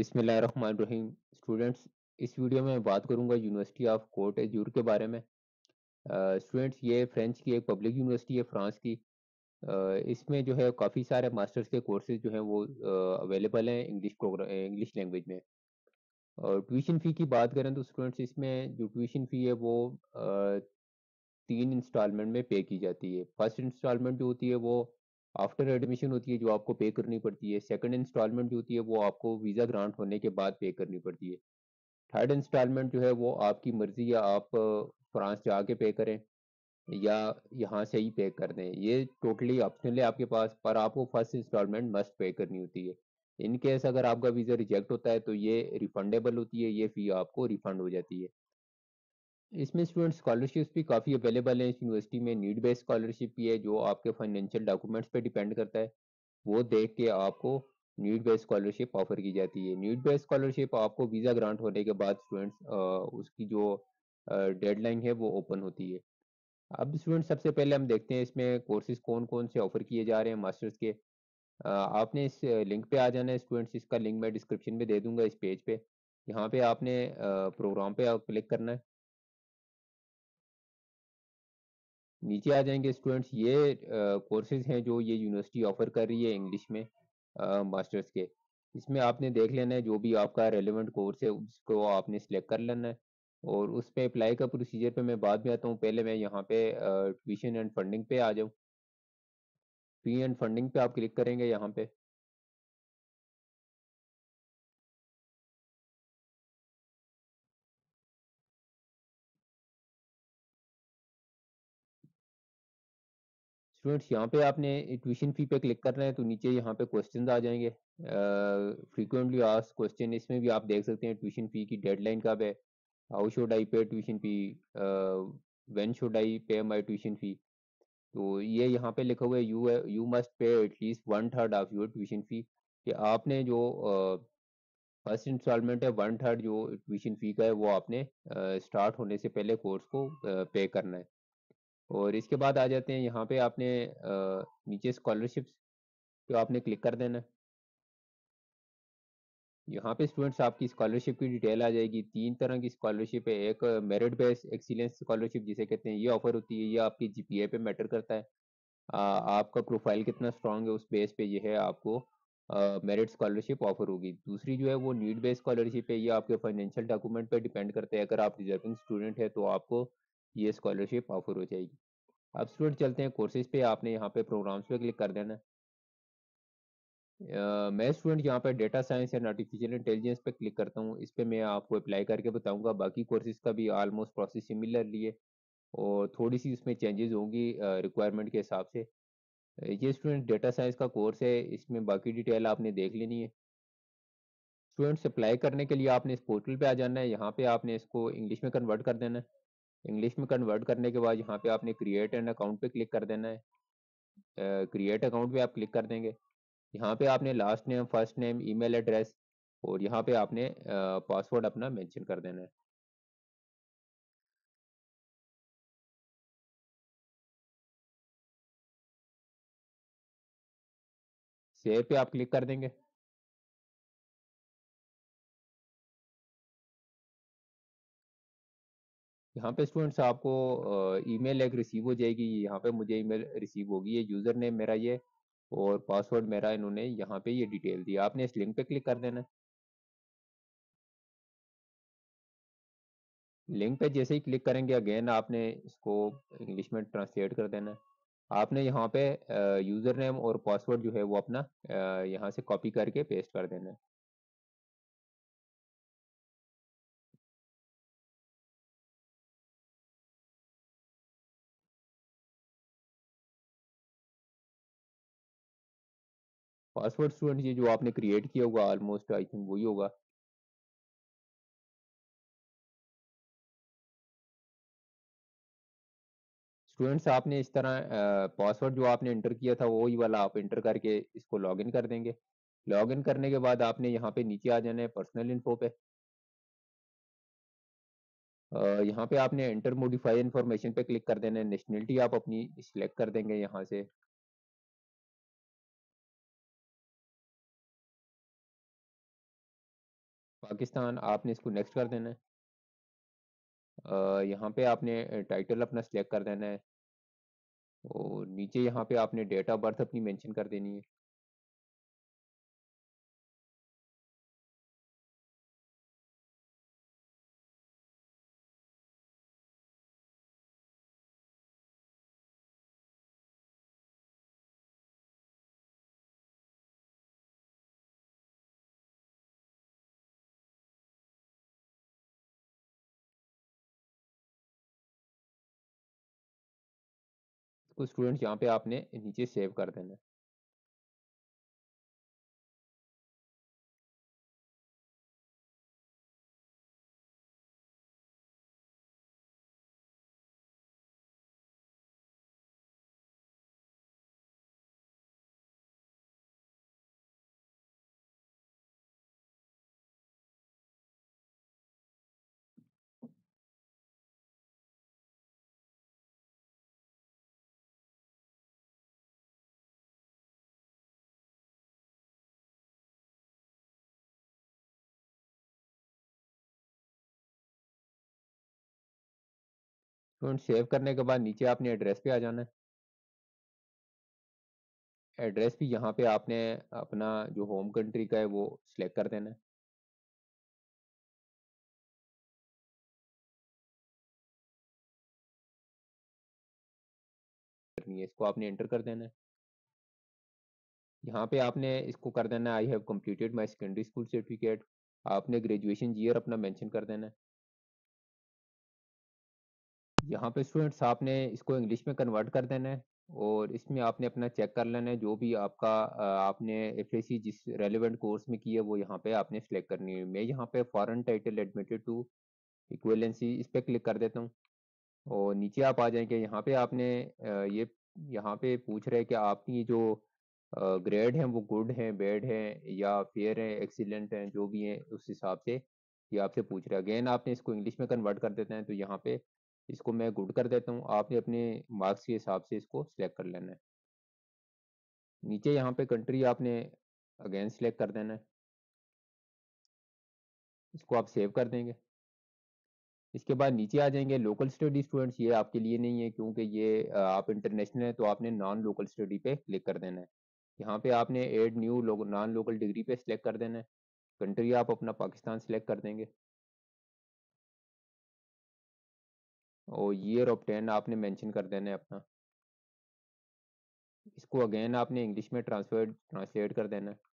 बिस्मिल्लाहिर्रहमानिर्रहीम। स्टूडेंट्स, इस वीडियो में मैं बात करूंगा यूनिवर्सिटी ऑफ कोट एज़्यूर के बारे में। स्टूडेंट्स, ये फ्रेंच की एक पब्लिक यूनिवर्सिटी है, फ्रांस की। इसमें जो है काफ़ी सारे मास्टर्स के कोर्सेज जो हैं वो अवेलेबल हैं इंग्लिश लैंग्वेज में। और ट्यूशन फ़ी की बात करें तो स्टूडेंट्स, इसमें जो ट्यूशन फ़ी है वो 3 इंस्टॉलमेंट में पे की जाती है। फर्स्ट इंस्टॉलमेंट जो होती है वो आफ्टर एडमिशन होती है, जो आपको पे करनी पड़ती है। सेकंड इंस्टॉलमेंट जो होती है वो आपको वीज़ा ग्रांट होने के बाद पे करनी पड़ती है। थर्ड इंस्टॉलमेंट जो है वो आपकी मर्ज़ी है, आप फ्रांस जाके पे करें या यहाँ से ही पे कर दें। ये टोटली ऑप्शनल है आपके पास, पर आपको फर्स्ट इंस्टॉलमेंट मस्ट पे करनी होती है। इन केस अगर आपका वीज़ा रिजेक्ट होता है तो ये रिफंडेबल होती है, ये फ़ी आपको रिफंड हो जाती है। इसमें स्टूडेंट स्कॉलरशिप्स भी काफ़ी अवेलेबल हैं इस यूनिवर्सिटी में। नीड बेस्ड स्कॉलरशिप भी है, जो आपके फाइनेंशियल डॉक्यूमेंट्स पे डिपेंड करता है। वो देख के आपको नीड बेस्ड स्कॉलरशिप ऑफर की जाती है। नीड बेस्ड स्कॉलरशिप आपको वीज़ा ग्रांट होने के बाद स्टूडेंट्स उसकी जो डेडलाइन है वो ओपन होती है। अब स्टूडेंट, सबसे पहले हम देखते हैं इसमें कोर्सेज कौन कौन से ऑफर किए जा रहे हैं मास्टर्स के। आपने इस लिंक पे आ जाना है स्टूडेंट्स। इसका लिंक मैं डिस्क्रिप्शन में दे दूंगा इस पेज पे। यहाँ पे आपने प्रोग्राम पे आप क्लिक करना है। नीचे आ जाएंगे स्टूडेंट्स, ये कोर्सेज हैं जो ये यूनिवर्सिटी ऑफर कर रही है इंग्लिश में मास्टर्स के। इसमें आपने देख लेना है जो भी आपका रेलेवेंट कोर्स है उसको आपने सिलेक्ट कर लेना है। और उस पे अप्लाई का प्रोसीजर पे मैं बाद में आता हूँ। पहले मैं यहाँ पे ट्यूशन एंड फंडिंग पे आ जाऊँ। फी एंड फंडिंग पे आप क्लिक करेंगे यहाँ पे। स्टूडेंट्स, यहाँ पे आपने ट्यूशन फी पे क्लिक करना है तो नीचे यहाँ पे क्वेश्चंस आ जाएंगे। फ्रीक्वेंटली आस्क्ड क्वेश्चन, इसमें भी आप देख सकते हैं ट्यूशन फी की डेडलाइन कब है। How should I pay tuition fee, when should I pay my tuition fee. तो ये यहाँ पे लिखा हुआ है, you must pay at least one third of your tuition fee. कि आपने जो फर्स्ट इंस्टॉलमेंट है, वन थर्ड जो ट्यूशन फी का है वो आपने स्टार्ट होने से पहले कोर्स को पे करना है। और इसके बाद आ जाते हैं यहाँ पे आपने नीचे स्कॉलरशिप्स पे आपने क्लिक कर देना है। यहाँ पे स्टूडेंट्स आपकी स्कॉलरशिप की डिटेल आ जाएगी। 3 तरह की स्कॉलरशिप है। एक मेरिट बेस्ड एक्सीलेंस स्कॉलरशिप जिसे कहते हैं, ये ऑफर होती है। ये आपकी जीपीए पे मैटर करता है। आपका प्रोफाइल कितना स्ट्रांग है उस बेस पे ये है, आपको मेरिट स्कॉलरशिप ऑफर होगी। दूसरी जो है वो नीड बेस्ड स्कॉलरशिप है। ये आपके फाइनेंशियल डॉक्यूमेंट पे डिपेंड करता है। अगर आप डिजर्विंग स्टूडेंट है तो आपको ये स्कॉलरशिप ऑफर हो जाएगी। अब स्टूडेंट चलते हैं कोर्सेज पे। आपने यहाँ पे प्रोग्राम्स पे क्लिक कर देना है। मैं स्टूडेंट यहाँ पे data science and artificial intelligence पे क्लिक करता हूँ। इस पे मैं आपको अप्लाई करके बताऊंगा। बाकी कोर्सेज का भी ऑलमोस्ट प्रोसेस सिमिलरली है और थोड़ी सी उसमें चेंजेस होंगी रिक्वायरमेंट के हिसाब से। ये स्टूडेंट डेटा साइंस का कोर्स है, इसमें बाकी डिटेल आपने देख लेनी है। स्टूडेंट्स, अप्लाई करने के लिए आपने इस पोर्टल पे आ जाना है। यहाँ पे आपने इसको इंग्लिश में कन्वर्ट कर देना है। इंग्लिश में कन्वर्ट करने के बाद यहाँ पे आपने क्रिएट एन अकाउंट पे क्लिक कर देना है। क्रिएट अकाउंट पे आप क्लिक कर देंगे। यहाँ पे आपने last name, first name, email address और यहाँ पे आपने पासवर्ड अपना मेंशन कर देना है। सेव पे आप क्लिक कर देंगे। यहाँ पे स्टूडेंट्स आपको ईमेल एक रिसीव हो जाएगी। यहाँ पे मुझे ईमेल रिसीव होगी। ये यूज़र नेम मेरा ये और पासवर्ड मेरा, इन्होंने यहाँ पे ये डिटेल दी। आपने इस लिंक पे क्लिक कर देना है। लिंक पे जैसे ही क्लिक करेंगे अगेन आपने इसको इंग्लिश में ट्रांसलेट कर देना है। आपने यहाँ पे यूज़र नेम और पासवर्ड जो है वो अपना यहाँ से कॉपी करके पेस्ट कर देना है। पासवर्ड स्टूडेंट ये जो आपने क्रिएट किया होगा ऑलमोस्ट आई थिंक वही होगा। स्टूडेंट्स, आपने इस तरह पासवर्ड जो आपने इंटर किया था वही वाला आप इंटर करके इसको लॉगिन कर देंगे। लॉगिन करने के बाद आपने यहाँ पे नीचे आ जाना है पर्सनल इन्फो पे। यहाँ पे आपने एंटर मॉडिफाई इन्फॉर्मेशन पे क्लिक कर देना है। नेशनलिटी आप अपनी सिलेक्ट कर देंगे यहाँ से। पाकिस्तान आपने इसको नेक्स्ट कर देना है। यहाँ पे आपने टाइटल अपना सिलेक्ट कर देना है और नीचे यहाँ पे आपने डेट ऑफ बर्थ अपनी मेंशन कर देनी है। तो स्टूडेंट्स यहाँ पे आपने नीचे सेव कर देना है। स्टूडेंट सेव करने के बाद नीचे आपने एड्रेस पे आ जाना है। एड्रेस भी यहाँ पे आपने अपना जो होम कंट्री का है वो सिलेक्ट कर देना है। करनी है इसको आपने एंटर कर देना है। यहाँ पे आपने इसको कर देना है I have completed my secondary school certificate. आपने ग्रेजुएशन ईयर अपना मेंशन कर देना है। यहाँ पे स्टूडेंट्स आपने इसको इंग्लिश में कन्वर्ट कर देना है और इसमें आपने अपना चेक कर लेना है जो भी आपका आपने एफएसी जिस रेलेवेंट कोर्स में की है वो यहाँ पे आपने सेलेक्ट करनी है। मैं यहाँ पे foreign title admitted to equivalency इस पे क्लिक कर देता हूँ और नीचे आप आ जाएंगे। यहाँ पे आपने ये यहाँ पे पूछ रहे हैं कि आपकी जो ग्रेड हैं वो गुड हैं, बैड हैं या फेयर हैं, एक्सीलेंट हैं, जो भी हैं उस हिसाब से ये आपसे पूछ रहा है। अगेन आपने इसको इंग्लिश में कन्वर्ट कर देते हैं तो यहाँ पे इसको मैं गुड कर देता हूँ। आपने अपने मार्क्स के हिसाब से इसको सिलेक्ट कर लेना है। नीचे यहाँ पे कंट्री आपने अगेन सिलेक्ट कर देना है। इसको आप सेव कर देंगे। इसके बाद नीचे आ जाएंगे लोकल स्टडी स्टूडेंट्स, ये आपके लिए नहीं है क्योंकि ये आप इंटरनेशनल है तो आपने नॉन लोकल स्टडी पे क्लिक कर देना है। यहाँ पे आपने add new non local degree पे सिलेक्ट कर देना है। कंट्री आप अपना पाकिस्तान सिलेक्ट कर देंगे और ईयर ऑफ 10 आपने मेंशन कर देना है अपना। इसको अगेन आपने इंग्लिश में ट्रांसलेट कर देना है।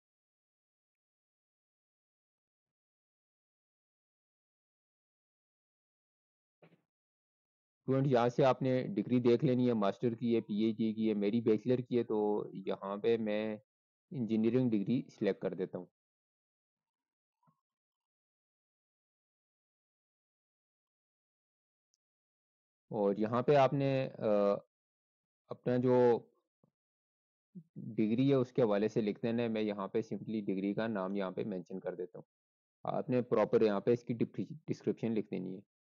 स्टूडेंट यहाँ से आपने डिग्री देख लेनी है, मास्टर की है, पीएचडी की है, मेरी बैचलर की है तो यहाँ पे मैं इंजीनियरिंग डिग्री सिलेक्ट कर देता हूँ। और यहाँ पे आपने अपना जो डिग्री है उसके हवाले से लिख देना है। मैं यहाँ पे सिंपली डिग्री का नाम यहाँ पे मेंशन कर देता हूँ। आपने प्रॉपर यहाँ पे इसकी डिस्क्रिप्शन लिख देनी है।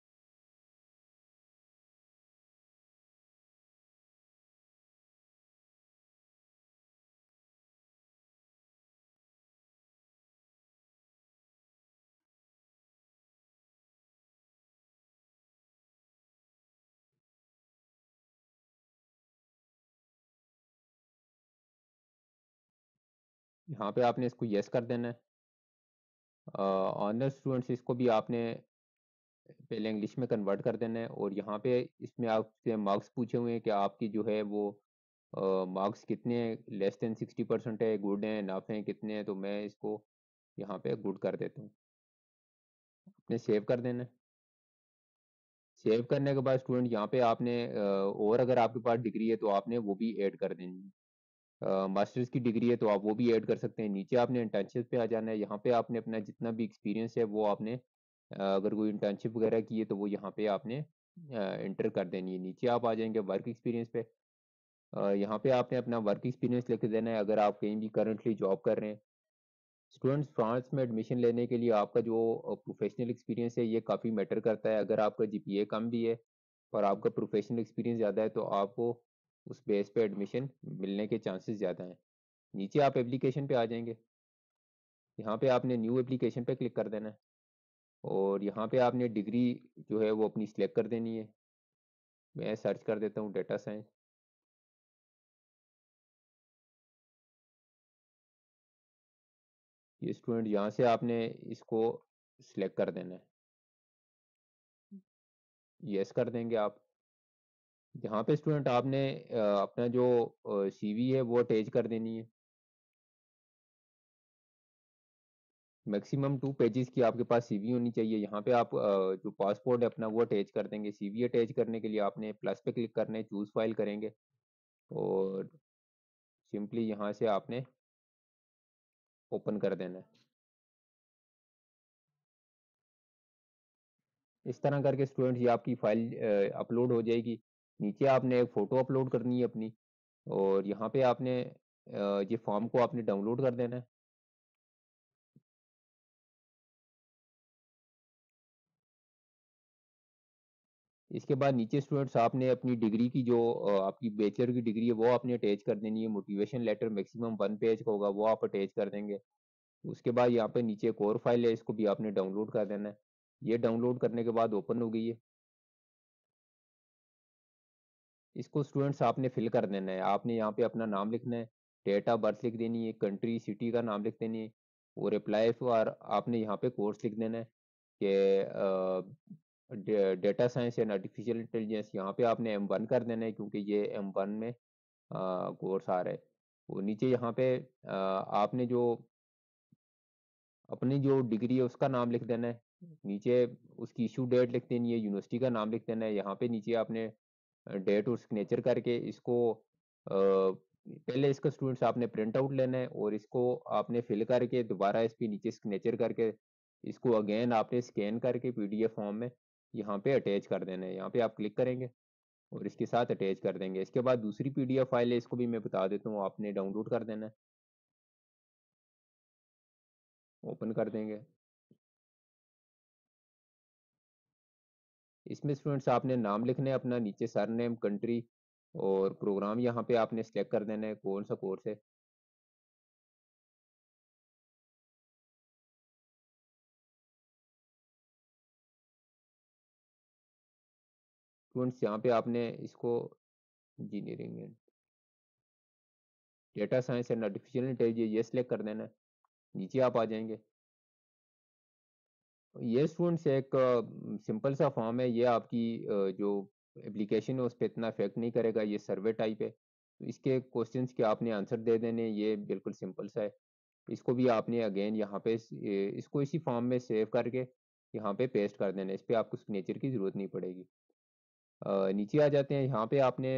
यहाँ पे आपने इसको यस कर देना है। ऑनर स्टूडेंट्स इसको भी आपने पहले इंग्लिश में कन्वर्ट कर देना है और यहाँ पे इसमें आपसे मार्क्स पूछे हुए हैं कि आपकी जो है वो मार्क्स कितने लेस देन 60% है, गुड हैं, नाफ हैं, कितने हैं, तो मैं इसको यहाँ पे गुड कर देता हूँ। आपने सेव कर देना है। सेव करने के बाद स्टूडेंट यहाँ पे आपने और अगर आपके पास डिग्री है तो आपने वो भी ऐड कर देनी है। मास्टर्स की डिग्री है तो आप वो भी ऐड कर सकते हैं। नीचे आपने इंटर्नशिप पे आ जाना है। यहाँ पे आपने अपना जितना भी एक्सपीरियंस है वो आपने अगर कोई इंटर्नशिप वगैरह की है तो वो यहाँ पे आपने इंटर कर देनी है। नीचे आप आ जाएंगे वर्क एक्सपीरियंस पे। यहाँ पे आपने अपना वर्क एक्सपीरियंस लिख देना है अगर आप कहीं भी करंटली जॉब कर रहे हैं। स्टूडेंट्स फ्रांस में एडमिशन लेने के लिए आपका जो प्रोफेशनल एक्सपीरियंस है ये काफ़ी मैटर करता है। अगर आपका जीपीए कम भी है और आपका प्रोफेशनल एक्सपीरियंस ज़्यादा है तो आपको उस बेस पे एडमिशन मिलने के चांसेस ज़्यादा हैं। नीचे आप एप्लीकेशन पे आ जाएंगे। यहाँ पे आपने न्यू एप्लीकेशन पे क्लिक कर देना है। और यहाँ पे आपने डिग्री जो है वो अपनी सिलेक्ट कर देनी है। मैं सर्च कर देता हूँ डेटा साइंस। ये स्टूडेंट, यहाँ से आपने इसको सिलेक्ट कर देना है। यस कर देंगे आप। यहाँ पे स्टूडेंट आपने अपना जो सीवी है वो अटैच कर देनी है। मैक्सिमम 2 पेजेस की आपके पास सीवी होनी चाहिए। यहाँ पे आप जो पासपोर्ट है अपना वो अटैच कर देंगे। सीवी अटैच करने के लिए आपने प्लस पे क्लिक करना है, चूज फाइल करेंगे और सिंपली यहाँ से आपने ओपन कर देना है। इस तरह करके स्टूडेंट ये आपकी फाइल अपलोड हो जाएगी। नीचे आपने एक फ़ोटो अपलोड करनी है अपनी, और यहाँ पे आपने ये फॉर्म को आपने डाउनलोड कर देना है। इसके बाद नीचे स्टूडेंट्स आपने अपनी डिग्री की जो आपकी बैचलर की डिग्री है वो आपने अटैच कर देनी है। मोटिवेशन लेटर मैक्सिमम 1 पेज का होगा, वो आप अटैच कर देंगे। उसके बाद यहाँ पे नीचे एक और फाइल है, इसको भी आपने डाउनलोड कर देना है। ये डाउनलोड करने के बाद ओपन हो गई है। इसको स्टूडेंट्स आपने फिल कर देना है। आपने यहाँ पे अपना नाम लिखना है, डेट ऑफ बर्थ लिख देनी है, कंट्री सिटी का नाम लिख देनी है, और अप्लाई फॉर आपने यहाँ पे कोर्स लिख देना है कि data science and artificial intelligence. यहाँ पे आपने M1 कर देना है क्योंकि ये M1 में कोर्स आ रहा है। और नीचे यहाँ पे आपने जो अपनी जो डिग्री है उसका नाम लिख देना है। नीचे उसकी इशू डेट लिख देनी है, यूनिवर्सिटी का नाम लिख देना है। यहाँ पे नीचे आपने डेट और सिग्नेचर करके इसको पहले इसका स्टूडेंट्स आपने प्रिंट आउट लेना है, और इसको आपने फिल करके दोबारा इस पे नीचे सिग्नेचर करके इसको अगेन आपने स्कैन करके पीडीएफ फॉर्म में यहाँ पे अटैच कर देना है। यहाँ पे आप क्लिक करेंगे और इसके साथ अटैच कर देंगे। इसके बाद दूसरी पीडीएफ फाइल है, इसको भी मैं बता देता हूँ, आपने डाउनलोड कर देना है। ओपन कर देंगे। इसमें स्टूडेंट्स आपने नाम लिखना है अपना, नीचे सर नेम, कंट्री, और प्रोग्राम यहाँ पे आपने सेलेक्ट कर देना है कौन सा कोर्स है। स्टूडेंट्स यहाँ पे आपने इसको engineering and data science and artificial intelligence ये सिलेक्ट कर देना है। नीचे आप आ जाएंगे। ये स्टूडेंट्स एक सिंपल सा फॉर्म है। ये आपकी जो एप्लीकेशन है उस पर इतना इफेक्ट नहीं करेगा। ये सर्वे टाइप है, तो इसके क्वेश्चंस के आपने आंसर दे देने। ये बिल्कुल सिंपल सा है। इसको भी आपने अगेन यहाँ पे इसको इसी फॉर्म में सेव करके यहाँ पे पेस्ट कर देना है। इस पर आपको सिग्नेचर की जरूरत नहीं पड़ेगी। नीचे आ जाते हैं। यहाँ पे आपने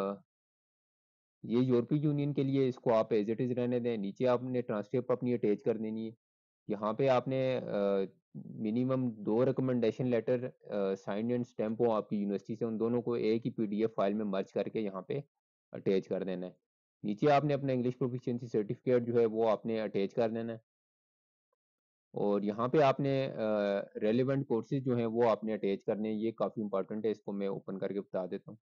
ये यूरोपीय यूनियन के लिए, इसको आप एज इट इज रहने दें। नीचे आपने ट्रांसक्रिप्ट अपनी अटैच कर देनी है। यहाँ पे आपने minimum 2 recommendation letter signed and stamp हो आपकी यूनिवर्सिटी से, उन दोनों को एक ही पीडीएफ फाइल में मर्ज करके यहाँ पे अटैच कर देना है। नीचे आपने अपना इंग्लिश प्रोफिशिएंसी सर्टिफिकेट जो है वो आपने अटैच कर देना है। और यहाँ पे आपने रेलिवेंट कोर्सेज जो हैं वो आपने अटैच करने हैं। ये काफ़ी इंपॉर्टेंट है, इसको मैं ओपन करके बता देता हूँ।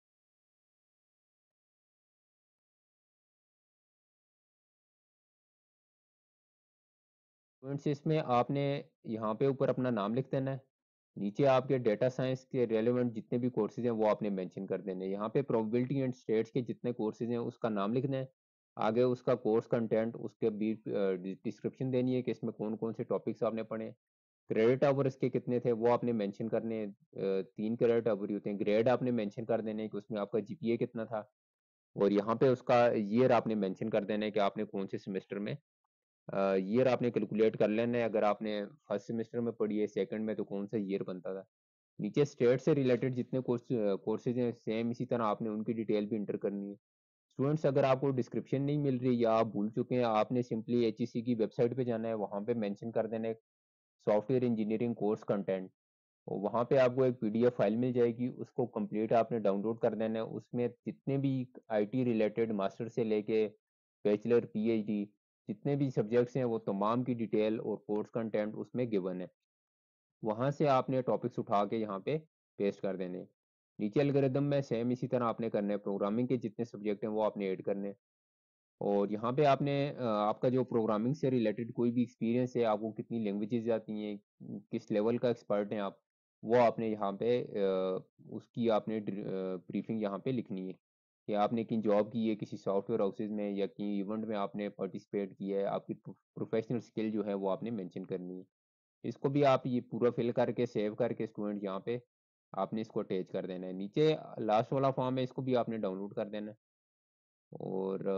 स्टूडेंट्स, इसमें आपने यहाँ पे ऊपर अपना नाम लिख देना है। नीचे आपके डेटा साइंस के रेलेवेंट जितने भी कोर्सेज हैं वो आपने मेंशन कर देने हैं। यहाँ पे प्रोबेबिलिटी एंड स्टेट्स के जितने कोर्सेज हैं उसका नाम लिखना है। आगे उसका कोर्स कंटेंट, उसके बीच डिस्क्रिप्शन देनी है कि इसमें कौन कौन से टॉपिक्स आपने पढ़े। क्रेडिट आवर इसके कितने थे वो आपने मेंशन करने हैं। 3 क्रेडिट आवर होते हैं। ग्रेड आपने मेंशन कर देने हैं कि उसमें आपका जीपीए कितना था। और यहाँ पे उसका ईयर आपने मेंशन कर देना है कि आपने कौन से सेमेस्टर में, ईयर आपने कैलकुलेट कर लेना है। अगर आपने फर्स्ट सेमेस्टर में पढ़ी है, सेकंड में, तो कौन सा ईयर बनता था। नीचे स्टेट से रिलेटेड जितने कोर्सेज हैं सेम इसी तरह आपने उनकी डिटेल भी इंटर करनी है। स्टूडेंट्स, अगर आपको डिस्क्रिप्शन नहीं मिल रही या आप भूल चुके हैं, आपने सिंपली एचईसी की वेबसाइट पे जाना है, वहाँ पे मेंशन कर देना है सॉफ्टवेयर इंजीनियरिंग कोर्स कंटेंट। और वहाँ पे आपको एक पीडीएफ फाइल मिल जाएगी, उसको कंप्लीट आपने डाउनलोड कर देना है। उसमें जितने भी आईटी रिलेटेड मास्टर से लेके बैचलर पीएचडी जितने भी सब्जेक्ट्स हैं वो तमाम की डिटेल और कोर्स कंटेंट उसमें गिवन है। वहाँ से आपने टॉपिक्स उठा के यहाँ पे पेस्ट कर देने हैं। नीचे एल्गोरिदम में सेम इसी तरह आपने करना है। प्रोग्रामिंग के जितने सब्जेक्ट हैं वो आपने ऐड करने हैं। और यहाँ पे आपने आपका जो प्रोग्रामिंग से रिलेटेड कोई भी एक्सपीरियंस है, आपको कितनी लैंग्वेजेस आती हैं, किस लेवल का एक्सपर्ट हैं आप, वो आपने यहाँ पे उसकी आपने ब्रीफिंग यहाँ पे लिखनी है कि आपने किन जॉब की है, किसी सॉफ्टवेयर हाउसेज में या किसी इवेंट में आपने पार्टिसिपेट किया है, आपकी प्रोफेशनल स्किल जो है वो आपने मेंशन करनी है। इसको भी आप ये पूरा फिल करके सेव करके स्टूडेंट यहाँ पे आपने इसको अटैच कर देना है। नीचे लास्ट वाला फॉर्म है, इसको भी आपने डाउनलोड कर देना है और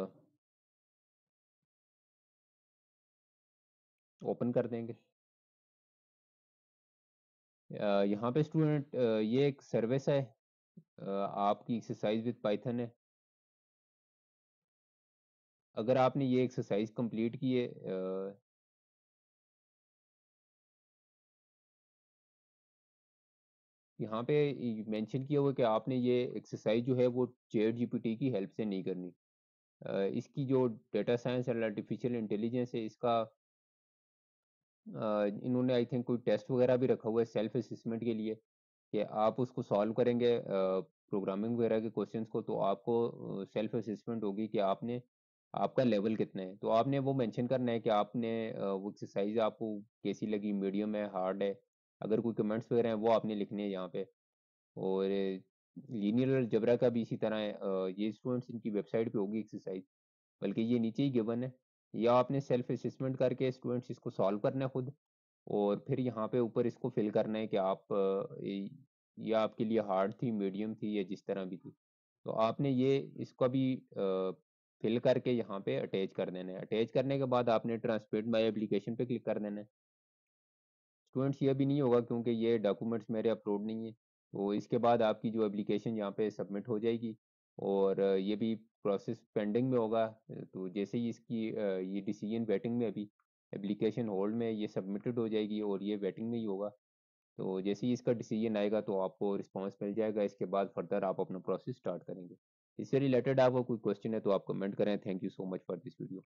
ओपन कर देंगे। यहाँ पे स्टूडेंट ये एक सर्विस है, आपकी एक्सरसाइज विद पाइथन है। अगर आपने ये एक्सरसाइज कंप्लीट की है, यहाँ पे मेंशन किया हुआ है कि आपने ये एक्सरसाइज जो है वो चैट जीपीटी की हेल्प से नहीं करनी। इसकी जो data science and artificial intelligence है, इसका इन्होंने आई थिंक कोई टेस्ट वगैरह भी रखा हुआ है सेल्फ असेसमेंट के लिए कि आप उसको सॉल्व करेंगे प्रोग्रामिंग वगैरह के क्वेश्चंस को, तो आपको सेल्फ असेसमेंट होगी कि आपने आपका लेवल कितना है। तो आपने वो मेंशन करना है कि आपने वो एक्सरसाइज आपको कैसी लगी, मीडियम है, हार्ड है। अगर कोई कमेंट्स वगैरह हैं वो आपने लिखने हैं यहाँ पे। और लीनियर अलजेब्रा का भी इसी तरह है। ये स्टूडेंट्स इनकी वेबसाइट पे होगी एक्सरसाइज, बल्कि ये नीचे ही गिवन है। या आपने सेल्फ असेसमेंट करके स्टूडेंट्स इसको सॉल्व करना है खुद, और फिर यहाँ पे ऊपर इसको फिल करना है कि आप ये आपके लिए हार्ड थी, मीडियम थी, या जिस तरह भी थी। तो आपने ये इसका भी फिल करके यहाँ पे अटैच कर देना है। अटैच करने के बाद आपने ट्रांसमिट माई एप्लीकेशन पे क्लिक कर देना है। स्टूडेंट्स ये भी नहीं होगा क्योंकि ये डॉक्यूमेंट्स मेरे अपलोड नहीं है, तो इसके बाद आपकी जो एप्लीकेशन यहाँ पे सबमिट हो जाएगी। और ये भी प्रोसेस पेंडिंग में होगा। तो जैसे ही इसकी ये डिसीजन वेटिंग में, अभी एप्लीकेशन होल्ड में, ये सबमिटेड हो जाएगी और ये वेटिंग में ही होगा। तो जैसे ही इसका डिसीजन आएगा तो आपको रिस्पांस मिल जाएगा। इसके बाद फर्दर आप अपना प्रोसेस स्टार्ट करेंगे। इससे रिलेटेड आपको कोई क्वेश्चन है तो आप कमेंट करें। Thank you so much for this video.